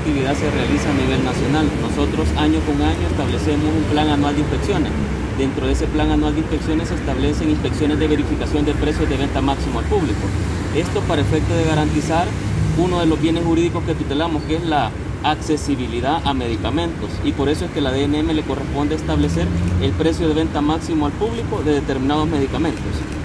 actividad se realiza a nivel nacional. Nosotros año con año establecemos un plan anual de inspecciones. Dentro de ese plan anual de inspecciones se establecen inspecciones de verificación de precios de venta máximo al público. Esto para efecto de garantizar uno de los bienes jurídicos que tutelamos, que es la accesibilidad a medicamentos, y por eso es que a la DNM le corresponde establecer el precio de venta máximo al público de determinados medicamentos.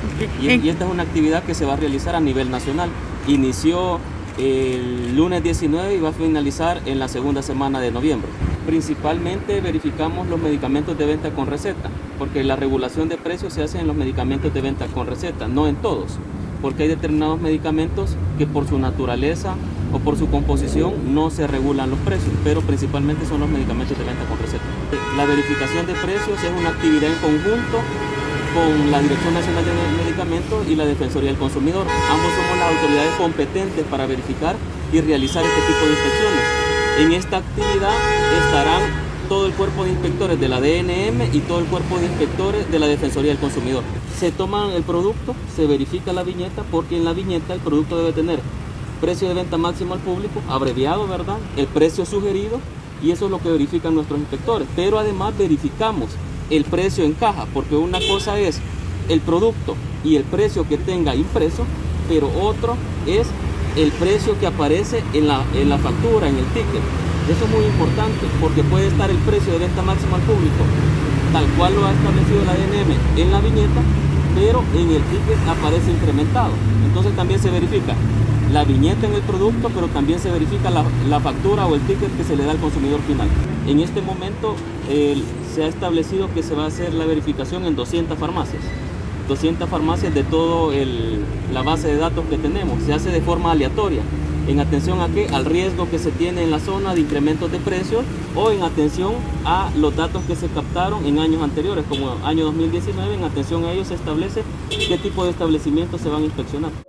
Y esta es una actividad que se va a realizar a nivel nacional. Inició el lunes 19 y va a finalizar en la segunda semana de noviembre. Principalmente verificamos los medicamentos de venta con receta, porque la regulación de precios se hace en los medicamentos de venta con receta, no en todos, porque hay determinados medicamentos que por su naturaleza o por su composición no se regulan los precios, pero principalmente son los medicamentos de venta con receta. La verificación de precios es una actividad en conjunto con la Dirección Nacional de Medicamentos y la Defensoría del Consumidor. Ambos somos las autoridades competentes para verificar y realizar este tipo de inspecciones. En esta actividad estarán todo el cuerpo de inspectores de la DNM y todo el cuerpo de inspectores de la Defensoría del Consumidor. Se toma el producto, se verifica la viñeta, porque en la viñeta el producto debe tener precio de venta máximo al público, abreviado, ¿verdad? El precio sugerido, y eso es lo que verifican nuestros inspectores. Pero además verificamos el precio en caja, porque una cosa es el producto y el precio que tenga impreso, pero otro es el precio que aparece en la factura, en el ticket. Eso es muy importante, porque puede estar el precio de venta máximo al público tal cual lo ha establecido la DNM en la viñeta, pero en el ticket aparece incrementado. Entonces también se verifica la viñeta en el producto, pero también se verifica la factura o el ticket que se le da al consumidor final. En este momento se ha establecido que se va a hacer la verificación en 200 farmacias. 200 farmacias de toda la base de datos que tenemos. Se hace de forma aleatoria, en atención a al riesgo que se tiene en la zona de incrementos de precios, o en atención a los datos que se captaron en años anteriores, como año 2019. En atención a ellos se establece qué tipo de establecimientos se van a inspeccionar.